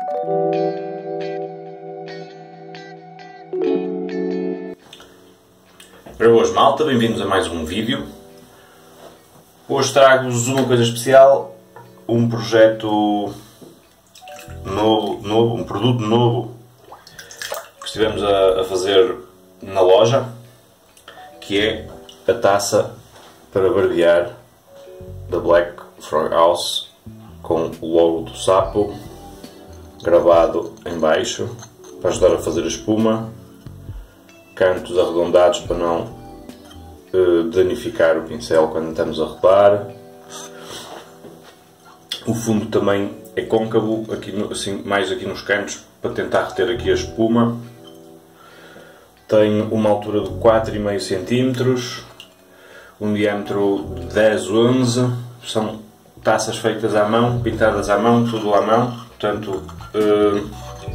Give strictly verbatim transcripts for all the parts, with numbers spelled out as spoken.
Para hoje, malta, bem-vindos a mais um vídeo. Hoje trago-vos uma coisa especial, um projeto novo, novo, um produto novo que estivemos a, a fazer na loja, que é a taça para barbear da Black Frog House, com o logo do sapo gravado em baixo para ajudar a fazer a espuma, cantos arredondados para não uh, danificar o pincel quando estamos a rodar. O fundo também é côncavo, aqui no, assim, mais aqui nos cantos, para tentar reter aqui a espuma. Tem uma altura de quatro vírgula cinco centímetros, um diâmetro de dez, onze. São taças feitas à mão, pintadas à mão, tudo à mão, portanto uh,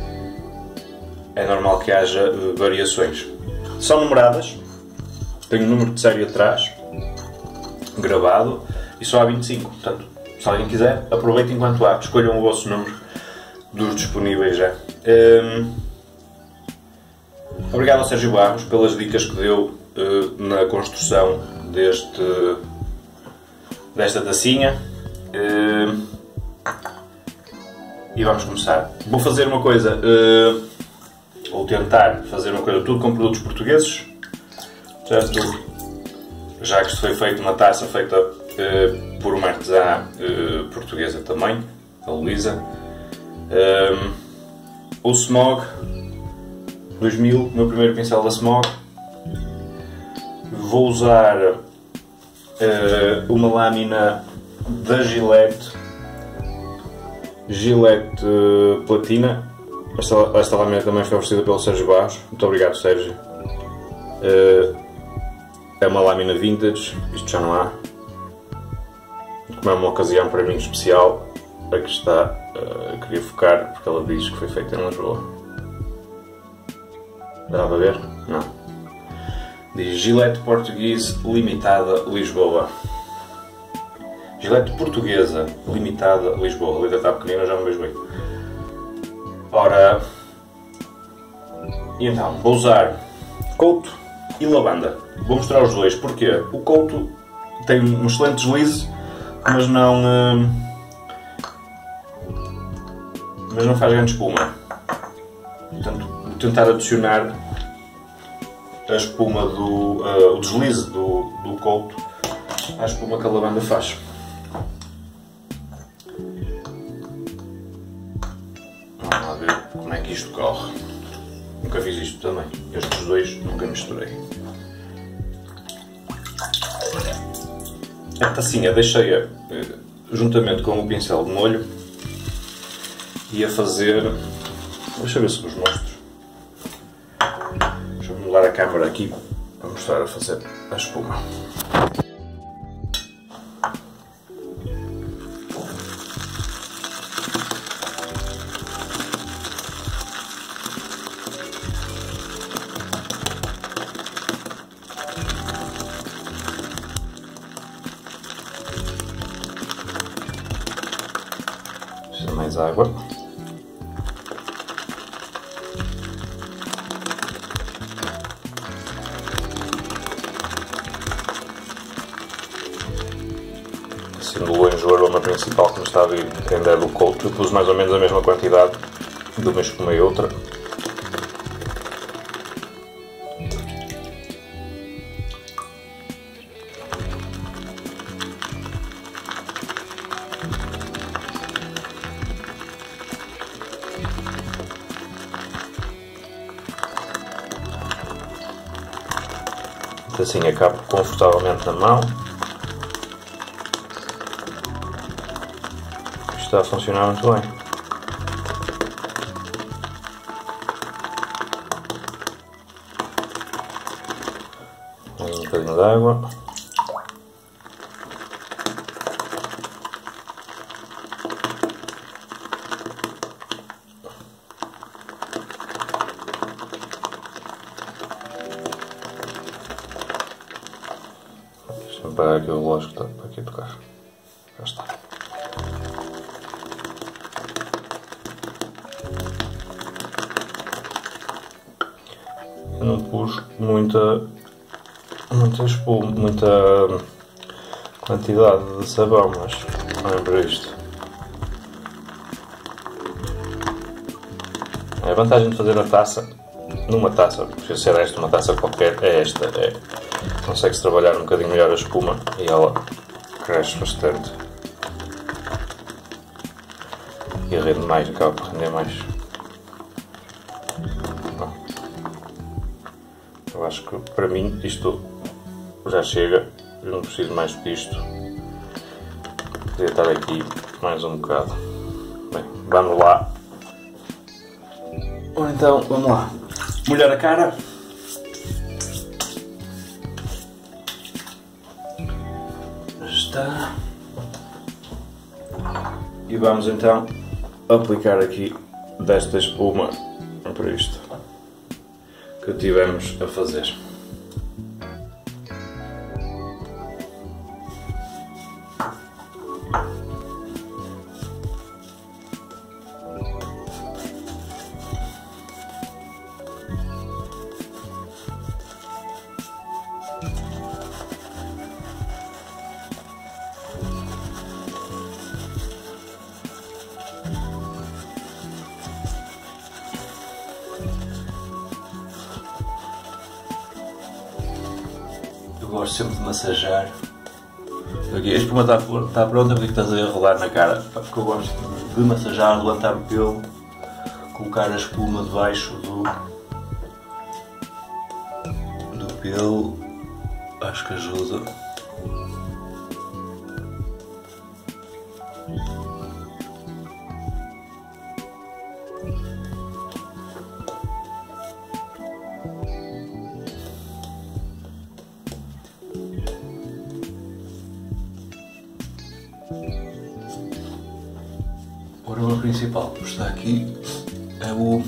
é normal que haja uh, variações. São numeradas, tem um número de série atrás, gravado, e só há vinte e cinco, portanto, se alguém quiser, aproveite enquanto há, escolham o vosso número dos disponíveis já. Um, obrigado ao Sérgio Barros pelas dicas que deu uh, na construção deste, desta tacinha. Uh, e vamos começar. Vou fazer uma coisa... Uh, ou tentar fazer uma coisa tudo com produtos portugueses, portanto, já que isto foi feito uma taça feita uh, por uma artesã uh, portuguesa também, a Luísa, um, o Smog dois mil, o meu primeiro pincel da Smog. Vou usar uh, uma lâmina da Gillette, Gillette uh, Platina. Esta, esta lâmina também foi oferecida pelo Sérgio Barros. Muito obrigado, Sérgio. Uh, é uma lâmina vintage, isto já não há. Como é uma ocasião para mim especial, aqui está, uh, queria focar porque ela diz que foi feita em Lisboa. Dá para ver? Não. Diz Gillette Portuguese Limitada Lisboa. Gillette Portuguesa Limitada Lisboa. A letra está pequenina, já me vejo bem. Ora, e então, vou usar couto e lavanda. Vou mostrar os dois, porque o couto tem um excelente deslize, mas não, hum, mas não faz grande espuma. Portanto, vou tentar adicionar a espuma do, uh, o deslize do, do couto à espuma que a lavanda faz. Como é que isto corre? Nunca fiz isto também. Estes dois nunca misturei. A tacinha deixei-a juntamente com o pincel de molho e a fazer... Deixa eu ver se vos mostro. Deixa eu mudar a câmera aqui para mostrar a fazer a espuma. Mais água. Sendo o longe o aroma principal que me está a vir ainda é do couto, eu pus mais ou menos a mesma quantidade de uma espuma e outra. Assim acabo confortavelmente na mão. Isto está a funcionar muito bem. Um bocadinho de água. Deixa-me parar aqui o relógio que está para aqui a tocar. Já está. eu não pus muita, muita espuma, muita quantidade de sabão, mas olhem para isto. A vantagem de fazer na taça, numa taça, porque se é esta uma taça qualquer, é esta, é, consegue-se trabalhar um bocadinho melhor a espuma e ela cresce bastante. E rende mais, acaba por render mais. Eu acho que para mim isto já chega, eu não preciso mais disto. Podia estar aqui mais um bocado. Bem, vamos lá. Ou então, vamos lá. Molhar a cara. Já está. E vamos então aplicar aqui desta espuma para isto que tivemos a fazer. Eu gosto sempre de massagear. Aqui, a espuma está, está pronta, porque estás a rolar na cara. Porque eu gosto de massagear, levantar o pelo, colocar a espuma debaixo do, do pelo. Acho que ajuda. O aroma principal que está aqui é o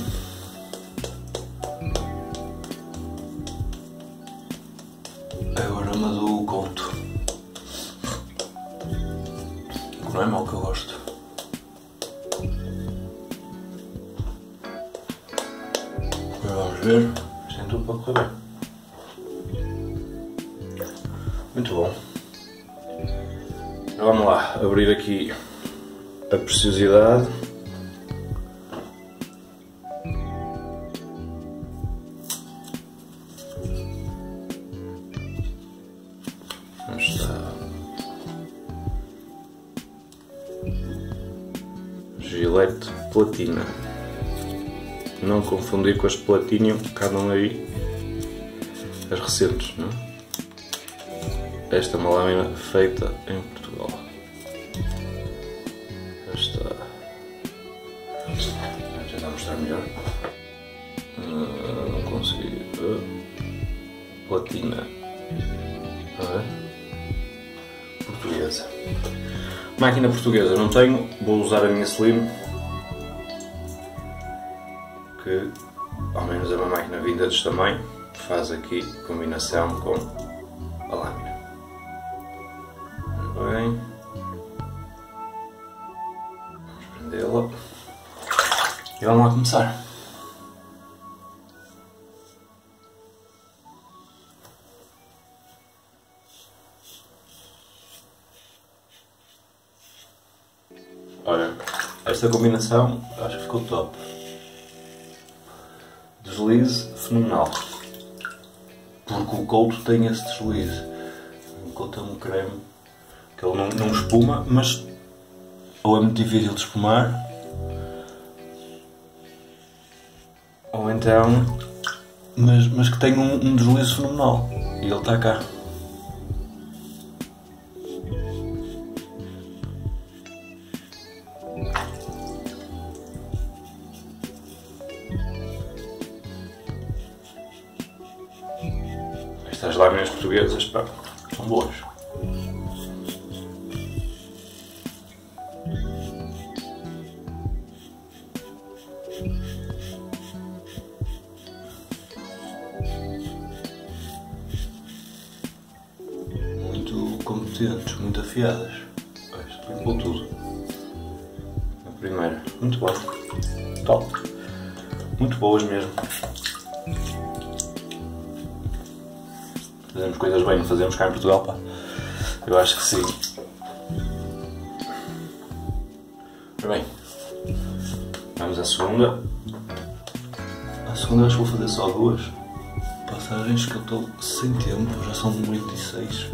é o aroma do conto. Não é mau, que eu gosto. Agora vamos ver. Isto tem tudo para correr bem. Muito bom. Agora vamos lá abrir aqui a preciosidade. Onde está? Gillette Platina. Não confundir com as Platinum que andam aí, as recentes, não é? Esta é uma lâmina feita em Portugal. Está. Já está a mostrar melhor. Uh, não consegui. Uh, platina. Uh, portuguesa. Máquina portuguesa não tenho. Vou usar a minha Slim. Que ao menos é uma máquina vintage também. Faz aqui combinação com a lâmina. Muito bem. Dela. E vamos lá começar. Olha, esta combinação acho que ficou top. Deslize fenomenal. Porque o Couto tem esse deslize. O Couto é um creme que ele não, não espuma, mas ou é muito difícil de espumar, ou então, mas, mas que tem um, um deslize fenomenal, e ele está cá. Estas lâminas portuguesas, pá, são boas. Competentes, muito afiadas. Isto limpou tudo. A primeira, muito boa. Top. Muito boas mesmo. fazemos coisas bem, não fazemos cá em Portugal, pá. Eu acho que sim. Ora bem, vamos à segunda. A segunda acho que vou fazer só duas passagens, que eu estou sem tempo, já são oito e seis.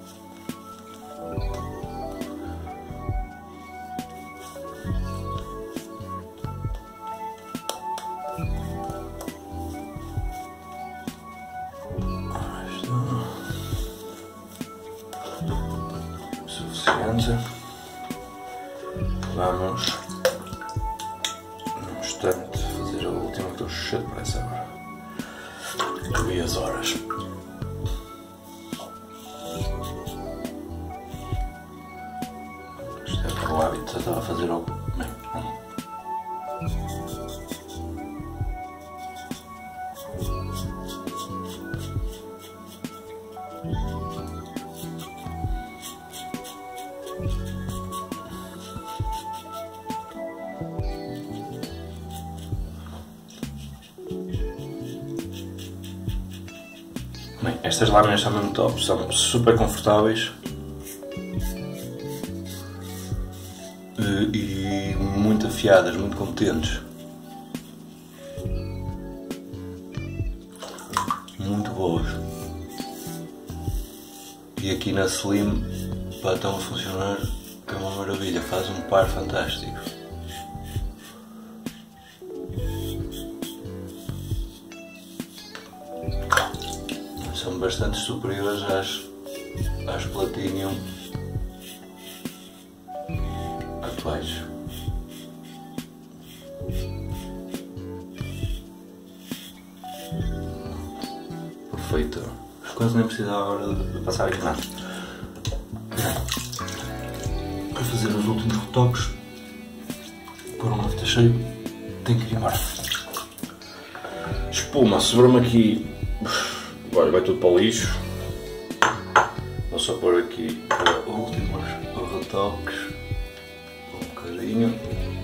Suficiente. Vamos, no instante, fazer a última, que estou cheio de pressa agora. Eu vi as horas. Isto é para o hábito, já estava a fazer algo. Bem, Bem, estas lâminas são mesmo top, são super confortáveis e muito afiadas, muito competentes, muito boas. E aqui na Slim, pá, estão a funcionar, que é uma maravilha, faz um par fantástico. São bastante superiores às, às Platinum atuais. Perfeito. Quase nem precisava agora de, de passar aqui nada. Para fazer os últimos retoques, pôr um lado cheio, tenho que ir embora. Espuma, sobrou-me aqui. Olha, vai tudo para o lixo. Vou só pôr aqui para últimos retoques. Um bocadinho.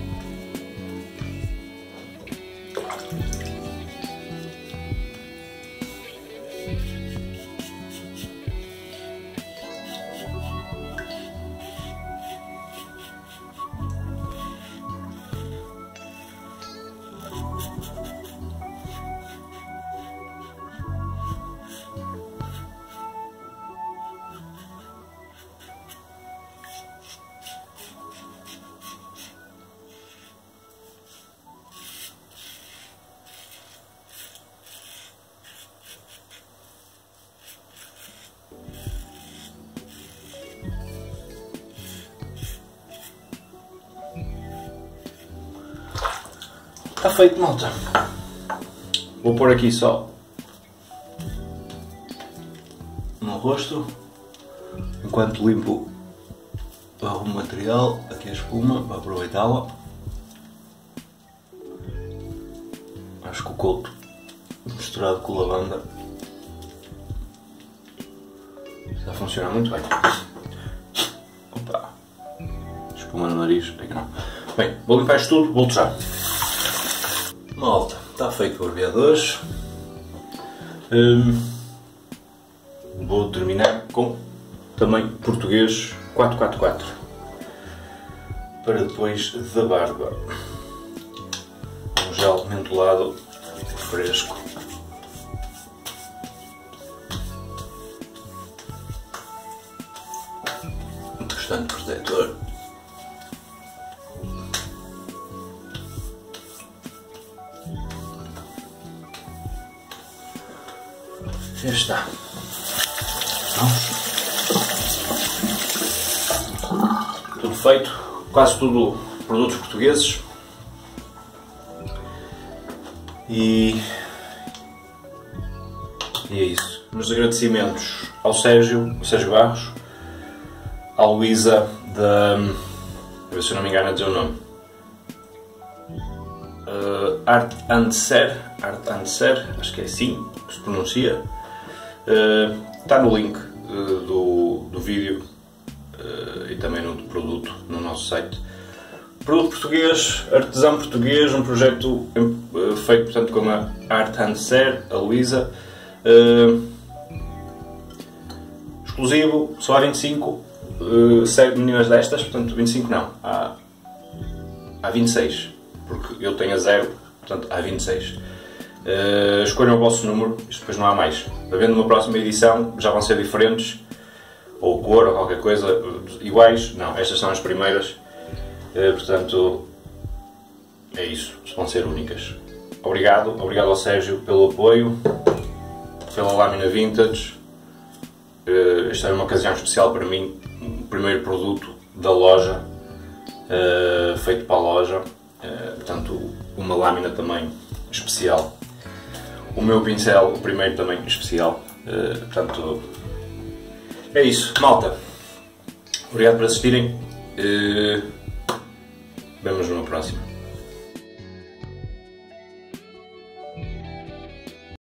Está feito, malta. Vou pôr aqui só no rosto, enquanto limpo o material, aqui a espuma, para aproveitá-la. Acho que o coto misturado com lavanda está a funcionar muito bem. Opa. Espuma no nariz, é que não. Bem, vou limpar isto tudo, volto já. Malta, está feito o barbeadores. Hum, vou terminar com também português quatro quatro quatro para depois da barba. Um gel mentolado fresco. Um bastante protetor. Já está. Tudo feito, quase tudo produtos portugueses. E, e é isso. Meus agradecimentos ao Sérgio, ao Sérgio Barros, à Luísa da, a ver se eu não me engano a dizer o nome, uh, Art and Ser, Art and Ser, acho que é assim que se pronuncia. Uh, está no link uh, do, do vídeo uh, e também no produto no nosso site. Produto português, artesão português, um projeto uh, feito portanto com a Art and Ser, a Luísa. Uh, explosivo, só há vinte e cinco uh, meninas destas, portanto vinte e cinco não, há, há vinte e seis, porque eu tenho a zero, portanto há vinte e seis. Uh, escolham o vosso número, isto depois não há mais. Havendo uma próxima edição, já vão ser diferentes, ou cor, ou qualquer coisa, iguais. Não, estas são as primeiras, uh, portanto é isso, vão ser únicas. Obrigado, obrigado ao Sérgio pelo apoio, pela lâmina vintage. Uh, esta é uma ocasião especial para mim, o primeiro produto da loja, uh, feito para a loja, uh, portanto uma lâmina também especial. O meu pincel, o primeiro também especial, uh, portanto é isso, malta. Obrigado por assistirem, uh, vemos numa próxima.